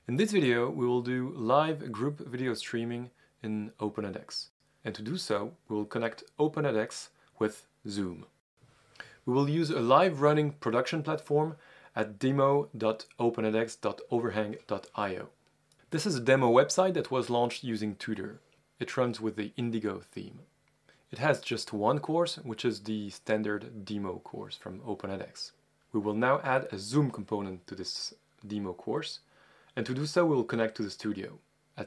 In this video, we will do live group video streaming in OpenEdX. And to do so, we will connect OpenEdX with Zoom. We will use a live running production platform at demo.openedx.overhang.io. This is a demo website that was launched using Tutor. It runs with the Indigo theme. It has just one course, which is the standard demo course from OpenEdX. We will now add a Zoom component to this demo course. And to do so, we will connect to the studio at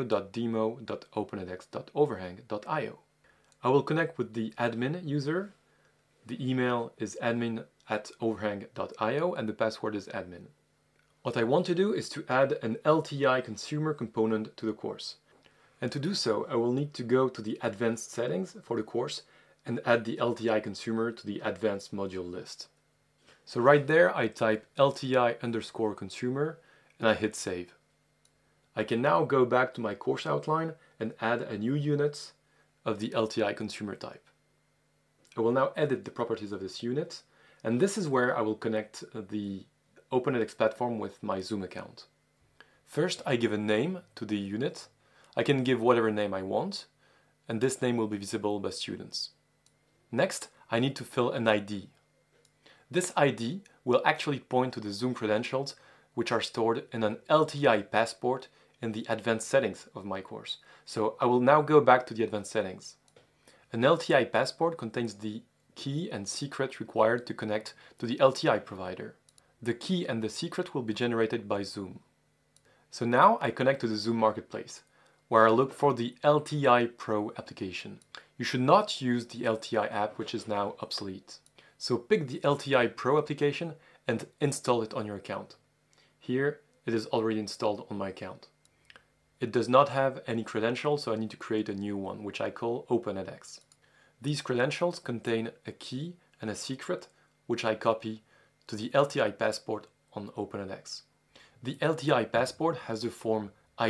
studio.demo.openedx.overhang.io. I will connect with the admin user. The email is admin@overhang.io and the password is admin. What I want to do is to add an LTI consumer component to the course. And to do so, I will need to go to the advanced settings for the course and add the LTI consumer to the advanced module list. So right there, I type LTI_consumer and I hit save. I can now go back to my course outline and add a new unit of the LTI consumer type. I will now edit the properties of this unit, and this is where I will connect the OpenEdX platform with my Zoom account. First, I give a name to the unit. I can give whatever name I want, and this name will be visible by students. Next, I need to fill an ID. This ID will actually point to the Zoom credentials which are stored in an LTI passport in the advanced settings of my course. So I will now go back to the advanced settings. An LTI passport contains the key and secret required to connect to the LTI provider. The key and the secret will be generated by Zoom. So now I connect to the Zoom Marketplace, where I look for the LTI Pro application. You should not use the LTI app, which is now obsolete. So pick the LTI Pro application and install it on your account. Here, it is already installed on my account. It does not have any credentials, so I need to create a new one, which I call OpenEdX. These credentials contain a key and a secret, which I copy to the LTI passport on OpenEdX. The LTI passport has the form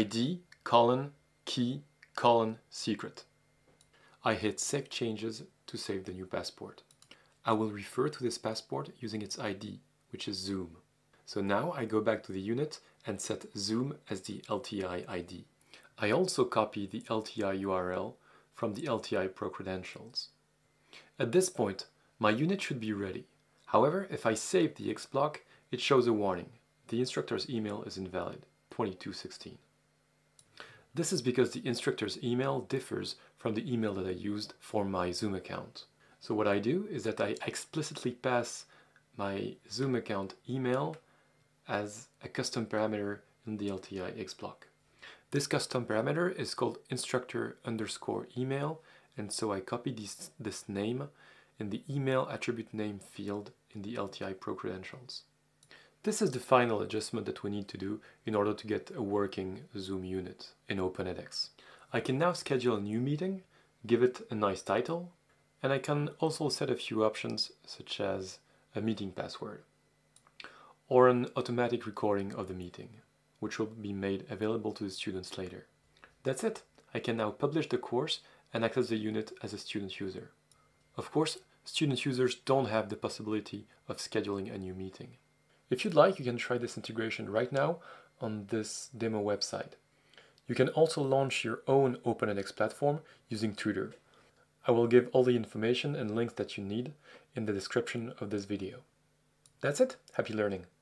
ID:key:secret. I hit Save Changes to save the new passport. I will refer to this passport using its ID, which is Zoom. So now I go back to the unit and set Zoom as the LTI ID. I also copy the LTI URL from the LTI Pro credentials. At this point, my unit should be ready. However, if I save the Xblock, it shows a warning. The instructor's email is invalid, 2216. This is because the instructor's email differs from the email that I used for my Zoom account. So what I do is that I explicitly pass my Zoom account email as a custom parameter in the LTI Xblock. This custom parameter is called instructor_email, and so I copy this name in the email attribute name field in the LTI Pro credentials. This is the final adjustment that we need to do in order to get a working Zoom unit in OpenEdX. I can now schedule a new meeting, give it a nice title, and I can also set a few options such as a meeting password or an automatic recording of the meeting, which will be made available to the students later. That's it. I can now publish the course and access the unit as a student user. Of course, student users don't have the possibility of scheduling a new meeting. If you'd like, you can try this integration right now on this demo website. You can also launch your own OpenEdX platform using Tutor. I will give all the information and links that you need in the description of this video. That's it. Happy learning.